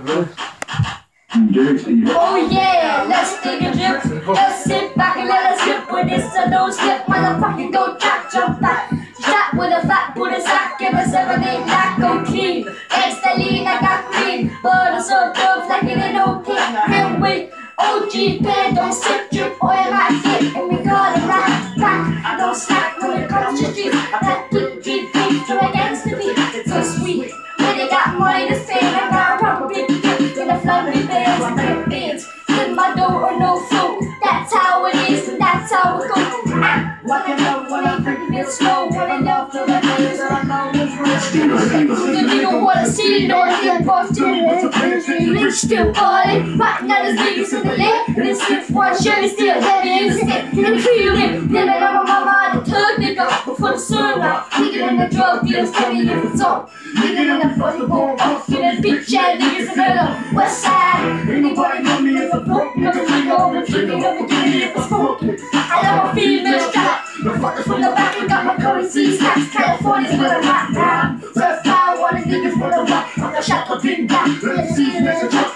Oh yeah, let's take a trip. Let's sit back and let us slip with this. So don't slip, motherfucking go jack, jump back. Shot with a fat, put a sack, give us 7-8 lack, go clean. Extra lean, I got green. But it's so dope, like it ain't okay. And wait, OG pen, don't sip, drip, oil my hit. And we got a rack, I don't slack when it comes to streets. That deep, deep, deep, to against the beat. It's so sweet. When they got money to spend, I got a proper big dip in the flooded bands and big beans. In my dough or no flow, that's how it is, and that's how it goes. Wanna know when I'm freaking it slow, wanna know for the things that I know is real. The nigga wanna see, no one get busted. Rich still ballin', right now there's niggas in the lake. And it's 6-1 Chevy still heavy in the stick. And feel it, then I'm a mama, the tug nigga, before the sunrise. Nigga in the drug dealers, tell me if it's on. Nigga in the fucking go up, in that bitch ass niggas in the west side. Anybody know me if I'm broke, never think over, thinking of a kitty if I'm smoking. I love a female strap, the fuckers from the back and got my currency stacks. California's with a rock now. First time, one of niggas for the rock. I'm gonna shot the big back, let's see the next truck.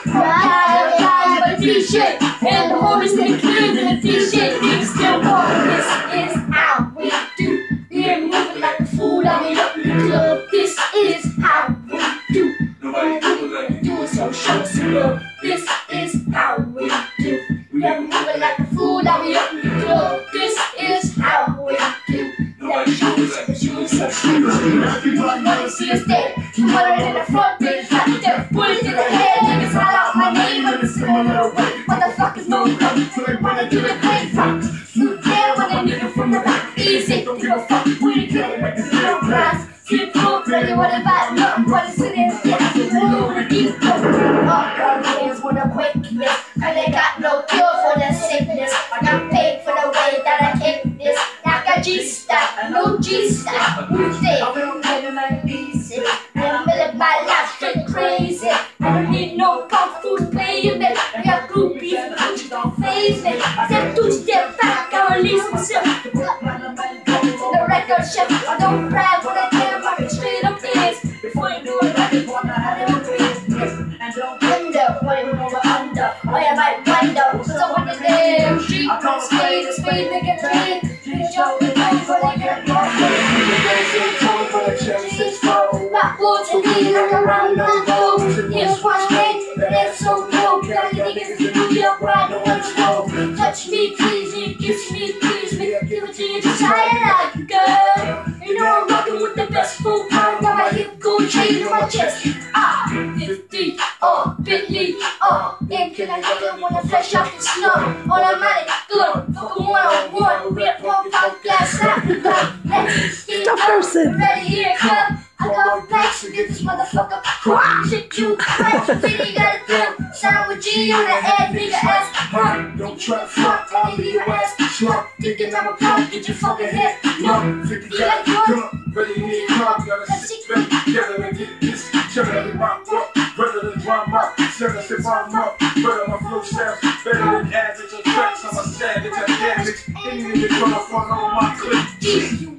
Fly, but t-shirt, and the homies in the crib in the t-shirt. Niggas still walking, this is how we do. We're moving like a fool, I mean up in the club. This is how we do. Nobody do it, so show some love. This is how we do. We are moving like a fool, I mean up in the club. This is how we do. Nobody show some love. People wanna see us dead. You put it in the front, then cut it, put it in the head. Niggas holler out my name in a similar way. Motherfuckers know come, so they wanna do the great fuck. You there when a nigga from the back, easy. Don't give a fuck, we kill it, make it feel class. Keep cool, really what about nothing, but it's in there, yeah. Move the deep coat, all girl kids with a quickness. And they got no cure for their sickness. I got paid for the way that I kick this. I got G-stack, no G-stack. Who's there? I'm living like easy. I'm living my life straight crazy. I don't need no punk food playing me. I got groupies and bitches don't faze me. Step 2 step back, I release myself. The record chef, I don't brag when I tell my straight up is. Before you do it, I just wanna have it with and don't wonder what you over under. Why am I wonder? So when the damn street, I can't stay the speed, they get paid. You jump the place where they get more paid. Rock woods and lean like around the globe. Here's one thing, but it's so dope. Got the niggas in New York, ride the one slow. Touch me, please me, kiss me, please me. Give it to you just how you like, girl. You know I'm rocking with the best full pound. Got my hip gold chain in my chest. 50, Bentley, and can I get it when I flesh out the snow? Automatic, good, fucking 101. We at 1-5 glass out the gun. Let's get up, ready here, club. I got bags to get this motherfucker. Shit, you right, really got it down. Sound with G on the head, nigga ass. Don't try to front, I'll leave your ass slump. Thinking I'm a punk, get your fucking head. No, 50 got it done. Ready to hit club, gotta sit back together and get this. Better than my book, better than drama. Seven if I'm up, better my flow sounds better than average. And tracks on my savage, I damage. Any nigga tryna front on my clip.